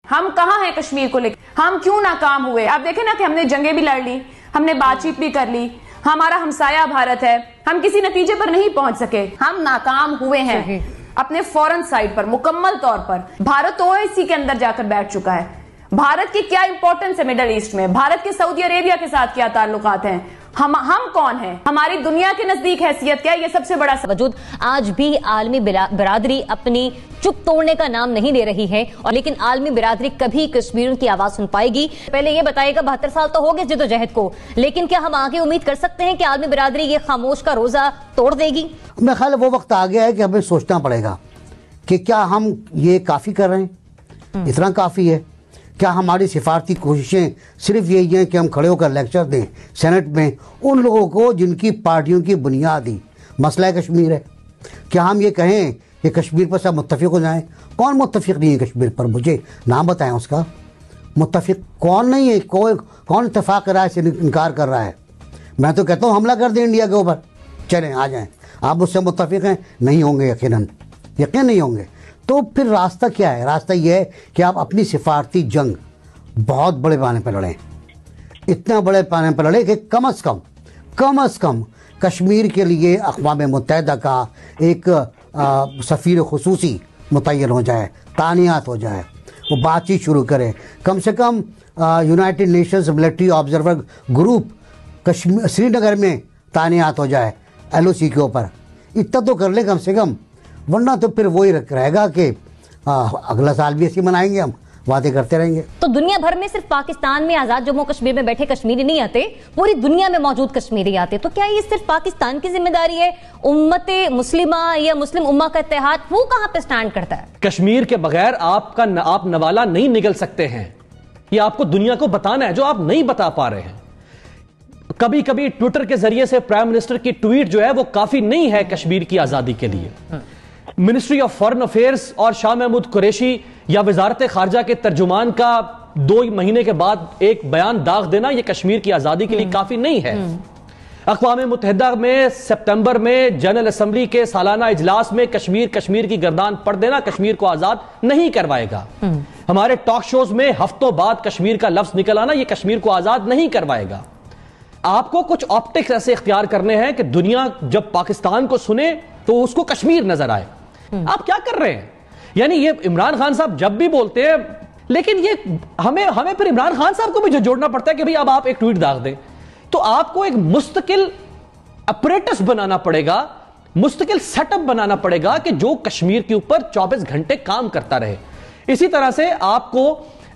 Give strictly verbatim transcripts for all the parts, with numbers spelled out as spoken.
ہم کہاں ہیں کشمیر کو لے کے؟ ہم کیوں ناکام ہوئے؟ آپ دیکھیں نا کہ ہم نے جنگیں بھی لڑ لی، ہم نے بات چیت بھی کر لی، ہمارا ہمسایہ بھارت ہے، ہم کسی نتیجے پر نہیں پہنچ سکے، ہم ناکام ہوئے ہیں اپنے فورن سائڈ پر مکمل طور پر۔ بھارت او آئی سی کے اندر جا کر بیٹھ چکا ہے۔ بھارت کی کیا امپورٹنس ہے مڈل ایسٹ میں؟ بھارت کے سعودی عربیہ کے ساتھ کیا تعلقات ہیں؟ ہم ہم کون ہیں؟ ہماری دنیا کے نزدیک حیثیت کیا ہے؟ یہ سب سے بڑا وجود آج بھی عالمی برادری اپنی چپ توڑنے کا نام نہیں لے رہی ہے، اور لیکن عالمی برادری کبھی کشمیریوں کی آواز سن پائے گی؟ پہلے یہ بتائے گا بہتر سال تو ہو گئے جدوجہد کو، لیکن کیا ہم آگے امید کر سکتے ہیں کہ عالمی برادری یہ خاموش کا روزہ توڑ دے گی؟ میں خیال وہ وقت آ گیا ہے کہ ہمیں سوچنا پڑے گا کہ کیا ہم یہ کافی کر رہے ہیں؟ اتنا کافی ہے؟ کیا ہماری سفارتی کوششیں صرف یہی ہیں کہ ہم کھڑے ہو کر لیکچر دیں سینٹ میں ان لوگوں کو جن کی پارٹیوں کی بنیادی مسئلہ کشمیر ہے؟ کیا ہم یہ کہیں کہ کشمیر پر سب متفق ہو جائیں؟ کون متفق نہیں ہے کشمیر پر؟ مجھے نام بتائیں اس کا۔ متفق کون نہیں ہے؟ کوئی کون اتفاق رائے سے انکار کر رہا ہے؟ میں تو کہتا ہوں حملہ کر دیں انڈیا کے اوپر، چلیں آ جائیں۔ آپ مجھ سے متفق ہیں؟ نہیں ہوں گے، یقیناً یقین نہیں ہوں گے۔ تو پھر راستہ کیا ہے؟ راستہ یہ ہے کہ آپ اپنی سفارتی جنگ بہت بڑے پیمانے پہ لڑیں، اتنا بڑے پیمانے پہ لڑیں کہ کم از کم کم از کم کشمیر کے لیے اقوام متحدہ کا ایک سفیر خصوصی متعین ہو جائے، تعینات ہو جائے، وہ بات چیت شروع کرے، کم سے کم United Nations Military Observer Group Kashmir Srinagar میں تعینات ہو جائے ایل او سی کے اوپر، اتنا تو کر لیں کم سے کم، ورنہ تو پھر وہی رہے گا کہ اگلا سال بھی ایسی منائیں گے، ہم وعدے کرتے رہیں گے۔ تو دنیا بھر میں صرف پاکستان میں آزاد جموں کشمیر میں بیٹھے کشمیری نہیں آتے، پوری دنیا میں موجود کشمیری آتے، تو کیا یہ صرف پاکستان کی ذمہ داری ہے؟ امت مسلمہ یا مسلم امہ کا اتحاد وہ کہاں پہ سٹینڈ کرتا ہے؟ کشمیر کے بغیر آپ کا آپ نوالا نہیں نگل سکتے ہیں، یہ آپ کو دنیا کو بتانا ہے جو آپ نہیں بتا پا رہے ہیں۔ کبھی کبھی ٹویٹر کے ذریعے سے پرائم منسٹر کی ٹویٹ جو ہے وہ کافی نہیں ہے کشمیر کی آزادی کے لیے۔ منسٹری آف فارن افیئرز اور شاہ محمود قریشی یا وزارت خارجہ کے ترجمان کا دو مہینے کے بعد ایک بیان داغ دینا یہ کشمیر کی آزادی کے لیے کافی نہیں ہے۔ اقوام متحدہ میں سپتمبر میں جنرل اسمبلی کے سالانہ اجلاس میں کشمیر کشمیر کی گردان پڑ دینا کشمیر کو آزاد نہیں کروائے گا۔ ہمارے ٹاک شوز میں ہفتوں بعد کشمیر کا لفظ نکل آنا یہ کشمیر کو آزاد نہیں کروائے گا۔ آپ کو کچھ آپٹکس ایسے اختیار کرنے ہیں کہ دنیا جب پاکستان کو سنے تو اس کو کشمیر نظر آئے۔ آپ کیا کر رہے ہیں؟ یعنی یہ عمران خان صاحب جب بھی بولتے ہیں، لیکن یہ ہمیں ہمیں پھر عمران خان صاحب کو بھی جو جوڑنا پڑتا ہے کہ بھئی اب آپ ایک ٹویٹ داغ دیں، تو آپ کو ایک مستقل اپریٹس بنانا پڑے گا، مستقل سیٹ اپ بنانا پڑے گا کہ جو کشمیر کے اوپر چوبیس گھنٹے کام کرتا رہے۔ اسی طرح سے آپ کو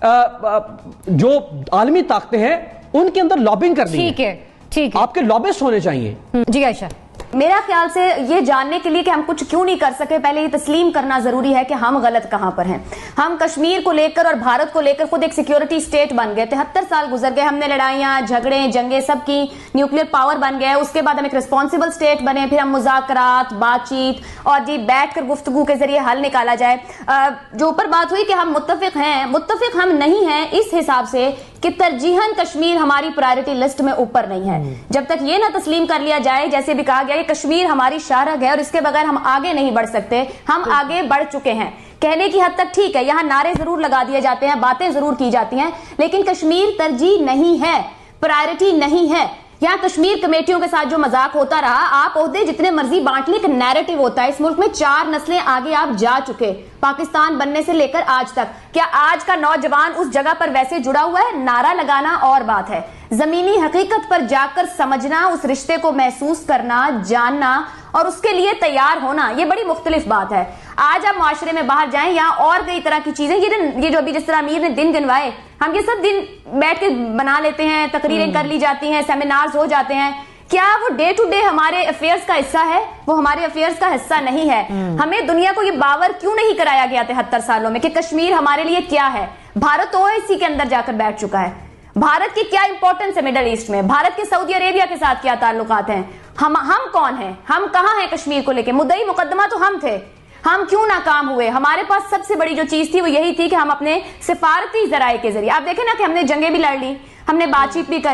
جو عالمی طاقتیں ہیں ان کے اندر لابنگ کرنی ہے، ٹھیک ہے ٹھیک ہے، آپ کے لابسٹ ہونے چاہیے۔ جی عائشہ، میرا خیال سے یہ جاننے کے لیے کہ ہم کچھ کیوں نہیں کر سکے، پہلے یہ تسلیم کرنا ضروری ہے کہ ہم غلط کہاں پر ہیں۔ ہم کشمیر کو لے کر اور بھارت کو لے کر خود ایک سیکیورٹی سٹیٹ بن گئے، تہتر سال گزر گئے، ہم نے لڑائیاں جھگڑے جنگیں سب کی، نیوکلیر پاور بن گئے، اس کے بعد ہم ایک ریسپانسبل سٹیٹ بنے، پھر ہم مذاکرات بات چیت اور جی بیٹھ کر گفتگو کے ذریعے حل نکالا جائے۔ جو اوپر بات ہوئی کہ ہم متفق ہیں، متفق ہم نہیں ہیں اس حساب سے کہ ترجیحاً کشمیر ہماری پرائرٹی لسٹ میں اوپر نہیں ہے۔ جب تک یہ نہ تسلیم کر لیا جائے، جیسے بھی کہا گیا کہ کشمیر ہماری شاہراہ ہے اور اس کے بغیر ہم آگے نہیں بڑھ سکتے، ہم آگے بڑھ چکے ہیں کہنے کی حد تک ٹھیک ہے، یہاں نعرے ضرور لگا دیے جاتے ہیں، باتیں ضرور کی جاتی ہیں، لیکن کشمیر ترجیح نہیں ہے، پرائرٹی نہیں ہے۔ یہاں کشمیر کمیٹیوں کے ساتھ جو مذاق ہوتا رہا، آپ عہدے جتنے مرضی بانٹ لیں، ایک نیریٹو ہوتا ہے اس ملک میں، چار نسلیں آگے آپ جا چکے پاکستان بننے سے لے کر آج تک۔ کیا آج کا نوجوان اس جگہ پر ویسے جڑا ہوا ہے؟ نعرہ لگانا اور بات ہے، زمینی حقیقت پر جا کر سمجھنا، اس رشتے کو محسوس کرنا، جاننا اور اس کے لیے تیار ہونا، یہ بڑی مختلف بات ہے۔ آج آپ معاشرے میں باہر جائیں، یہاں اور کئی طرح کی چیزیں، یہ جو ابھی جس طرح امیر نے دن گنوائے، ہم یہ سب دن بیٹھ کے بنا لیتے ہیں، تقریریں کر لی جاتی ہیں، سیمینارز ہو جاتے ہیں، کیا وہ ڈے ٹو ڈے ہمارے افیئرز کا حصہ ہے؟ وہ ہمارے افیئرز کا حصہ نہیں ہے۔ ہمیں دنیا کو یہ باور کیوں نہیں کرایا گیا تہتر سالوں میں کہ کشمیر ہمارے لیے کیا ہے؟ بھارت او آئی سی کے اندر جا کر بیٹھ چکا ہے۔ بھارت کی کیا امپورٹنس ہے مڈل ایسٹ میں؟ بھارت کے سعودی عربیہ کے ساتھ کیا تعلقات ہیں؟ ہم ہم کون ہیں؟ ہم کہاں ہیں کشمیر کو لے کے؟ مدعی مقدمہ تو ہم تھے، ہم کیوں ناکام ہوئے؟ ہمارے پاس سب سے بڑی جو چیز تھی وہ یہی تھی کہ ہم اپنے سفارتی ذرائع کے ذریعے، آپ دیکھیں نا کہ ہم نے جنگیں بھی لڑ لی، ہم نے بات چیت بھی کر لی،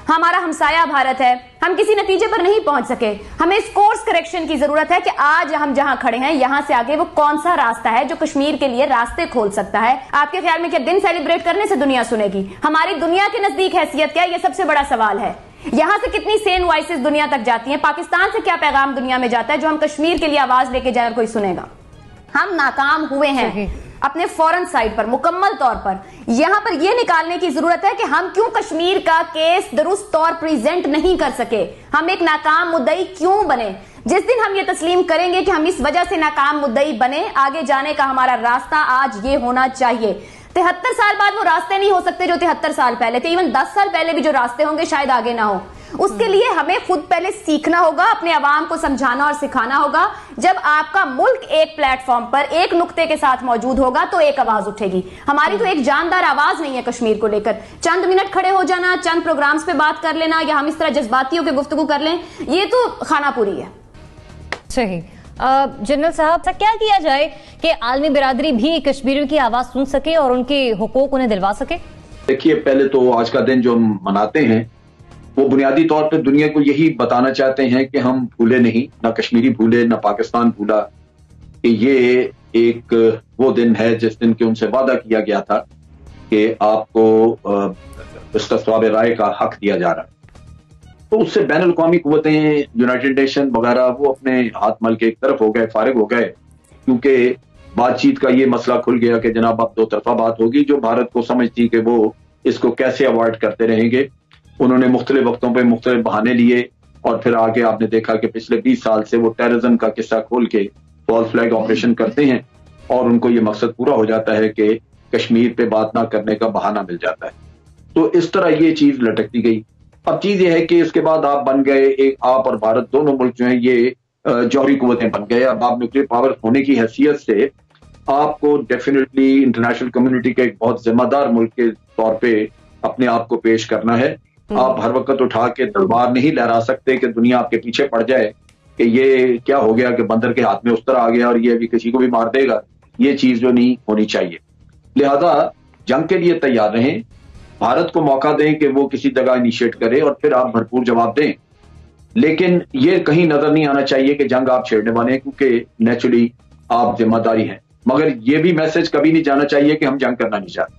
ہمارا ہمسایہ بھارت ہے, ہم کسی نتیجے پر نہیں پہنچ سکے. ہمیں اس کورس کریکشن کی ضرورت ہے کہ آج ہم جہاں کھڑے ہیں یہاں سے آگے وہ کون سا راستہ ہے جو کشمیر کے لیے راستے کھول سکتا ہے. آپ کے خیال میں کیا دن سیلیبریٹ کرنے سے دنیا سنے گی؟ ہماری دنیا کے نزدیک حیثیت کیا ہے, یہ سب سے بڑا سوال ہے. یہاں سے کتنی سین وائسز دنیا تک جاتی ہیں؟ پاکستان سے کیا پیغام دنیا میں جاتا ہے جو ہم کشمیر کے لیے آواز لے کے جائیں اور کوئی سنے گا؟ ہم ناکام ہوئے ہیں اپنے فورن سائڈ پر مکمل طور پر. یہاں پر یہ نکالنے کی ضرورت ہے کہ ہم کیوں کشمیر کا کیس درست طور پریزنٹ نہیں کر سکے, ہم ایک ناکام مدعی کیوں بنے. جس دن ہم یہ تسلیم کریں گے کہ ہم اس وجہ سے ناکام مدعی بنے, آگے جانے کا ہمارا راستہ آج یہ ہونا چاہیے. تہتر سال بعد وہ راستے نہیں ہو سکتے جو تہتر سال پہلے تھے, ایون دس سال پہلے بھی جو راستے ہوں گے شاید آگے نہ ہو. اس کے لیے ہمیں خود پہلے سیکھنا ہوگا, اپنے عوام کو سمجھانا اور سکھانا ہوگا. جب آپ کا ملک ایک پلیٹ فارم پر ایک نقطے کے ساتھ موجود ہوگا تو ایک آواز اٹھے گی. ہماری تو ایک جاندار آواز نہیں ہے کشمیر کو لے کر. چند منٹ کھڑے ہو جانا, چند پروگرامز پہ بات کر لینا یا ہم اس طرح جذباتی ہو کے گفتگو کر لیں, یہ تو خانہ پوری ہے. صحیح. جنرل صاحب, کیا کیا جائے کہ عالمی برادری بھی کشمیریوں کی آواز سن سکے اور ان کے حقوق انہیں دلوا سکے؟ دیکھیے, پہلے تو آج کا دن جو ہم مناتے ہیں وہ بنیادی طور پہ دنیا کو یہی بتانا چاہتے ہیں کہ ہم بھولے نہیں, نہ کشمیری بھولے نہ پاکستان بھولا, کہ یہ ایک وہ دن ہے جس دن کے ان سے وعدہ کیا گیا تھا کہ آپ کو استصواب رائے کا حق دیا جا رہا ہے. تو اس سے بین الاقوامی قوتیں, یونائٹڈ نیشن وغیرہ, وہ اپنے ہاتھ مل کے ایک طرف ہو گئے, فارغ ہو گئے, کیونکہ بات چیت کا یہ مسئلہ کھل گیا کہ جناب اب دو طرفہ بات ہوگی جو بھارت کو سمجھتی کہ وہ اس کو کیسے اوائڈ کرتے رہیں گے. انہوں نے مختلف وقتوں پہ مختلف بہانے لیے اور پھر آگے آپ نے دیکھا کہ پچھلے بیس سال سے وہ ٹیررزم کا قصہ کھول کے فال فلیگ آپریشن کرتے ہیں اور ان کو یہ مقصد پورا ہو جاتا ہے کہ کشمیر پہ بات نہ کرنے کا بہانہ مل جاتا ہے. تو اس طرح یہ چیز لٹکتی گئی. اب چیز یہ ہے کہ اس کے بعد آپ بن گئے, ایک آپ اور بھارت دونوں ملک جو ہیں یہ جوہری قوتیں بن گئے. اب آپ نیوکلیر پاور ہونے کی حیثیت سے آپ کو ڈیفینیٹلی انٹرنیشنل کمیونٹی کے ایک بہت ذمہ دار ملک کے طور پہ اپنے آپ کو پیش کرنا ہے. آپ ہر وقت اٹھا کے تلوار نہیں لہرا سکتے کہ دنیا آپ کے پیچھے پڑ جائے کہ یہ کیا ہو گیا کہ بندر کے ہاتھ میں اس طرح آ گیا اور یہ ابھی کسی کو بھی مار دے گا. یہ چیز جو نہیں ہونی چاہیے. لہذا جنگ کے لیے تیار رہیں, بھارت کو موقع دیں کہ وہ کسی جگہ انیشیٹ کرے اور پھر آپ بھرپور جواب دیں. لیکن یہ کہیں نظر نہیں آنا چاہیے کہ جنگ آپ چھیڑنے والے ہیں, کیونکہ نیچرلی آپ ذمہ داری ہیں. مگر یہ بھی میسج کبھی نہیں جانا چاہیے کہ ہم جنگ کرنا نہیں چاہتے.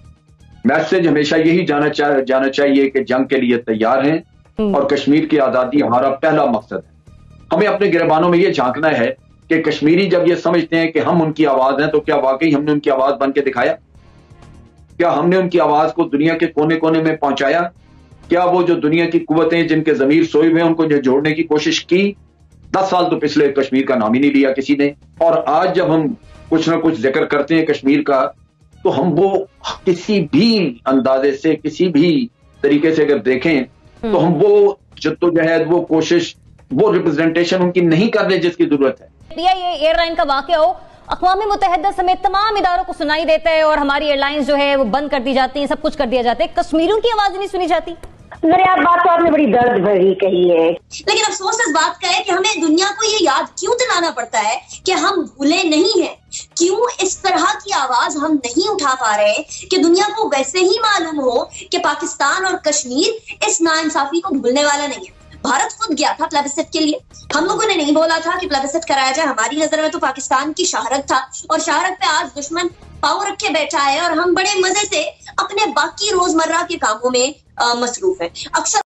میسج ہمیشہ یہی جانا چاہ جانا چاہیے کہ جنگ کے لیے تیار ہیں اور کشمیر کی آزادی ہمارا پہلا مقصد ہے. ہمیں اپنے گریبانوں میں یہ جھانکنا ہے کہ کشمیری جب یہ سمجھتے ہیں کہ ہم ان کی آواز ہیں تو کیا واقعی ہم نے ان کی آواز بن کے دکھایا؟ کیا ہم نے ان کی آواز کو دنیا کے کونے کونے میں پہنچایا؟ کیا وہ جو دنیا کی قوتیں جن کے ضمیر سوئے ہوئے ان کو جو جوڑنے کی کوشش کی؟ دس سال تو پچھلے کشمیر کا نام ہی نہیں لیا کسی نے. اور آج جب ہم کچھ نہ کچھ ذکر کرتے ہیں کشمیر کا تو ہم وہ کسی بھی اندازے سے کسی بھی طریقے سے اگر دیکھیں تو ہم وہ جدوجہد, وہ کوشش, وہ ریپرزنٹیشن ان کی نہیں کر رہے جس کی ضرورت ہے. یہ ایئر لائن کا واقعہ ہو, اقوام متحدہ سمیت تمام اداروں کو سنائی دیتا ہے اور ہماری ایئر لائنز جو ہے وہ بند کر دی جاتی ہیں, سب کچھ کر دیا جاتا ہے, کشمیریوں کی آواز نہیں سنی جاتی. میرے آپ بات تو آپ نے بڑی درد بھری کہی ہے, لیکن افسوس اس بات کا ہے کہ ہمیں دنیا کو یہ یاد کیوں دلانا پڑتا ہے کہ ہم بھولے نہیں ہیں. کیوں اس طرح کی آواز ہم نہیں اٹھا پا رہے کہ دنیا کو ویسے ہی معلوم ہو کہ پاکستان اور کشمیر اس ناانصافی کو بھولنے والا نہیں ہے. بھارت خود گیا تھا پلیبسٹ کے لیے, ہم لوگوں نے نہیں بولا تھا کہ پلیبسٹ کرایا جائے. ہماری نظر میں تو پاکستان کی شہرت تھا اور شہرت پہ آج دشمن پاؤں رکھ کے بیٹھا ہے اور ہم بڑے مزے سے اپنے باقی روزمرہ کے کاموں میں مصروف ہیں. اکثر